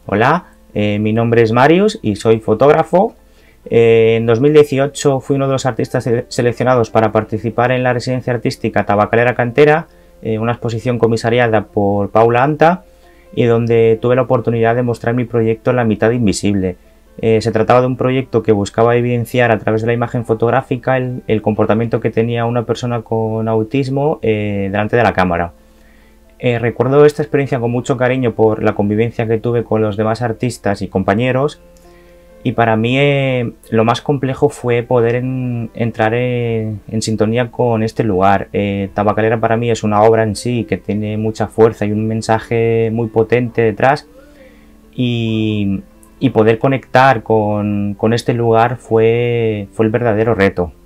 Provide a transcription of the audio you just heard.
Hola, mi nombre es Marius y soy fotógrafo. En 2018 fui uno de los artistas seleccionados para participar en la residencia artística Tabacalera Cantera, una exposición comisariada por Paula Anta, y donde tuve la oportunidad de mostrar mi proyecto La mitad invisible. Se trataba de un proyecto que buscaba evidenciar a través de la imagen fotográfica el comportamiento que tenía una persona con autismo delante de la cámara. Recuerdo esta experiencia con mucho cariño por la convivencia que tuve con los demás artistas y compañeros, y para mí lo más complejo fue poder entrar en sintonía con este lugar. Tabacalera para mí es una obra en sí que tiene mucha fuerza y un mensaje muy potente detrás, y poder conectar con este lugar fue el verdadero reto.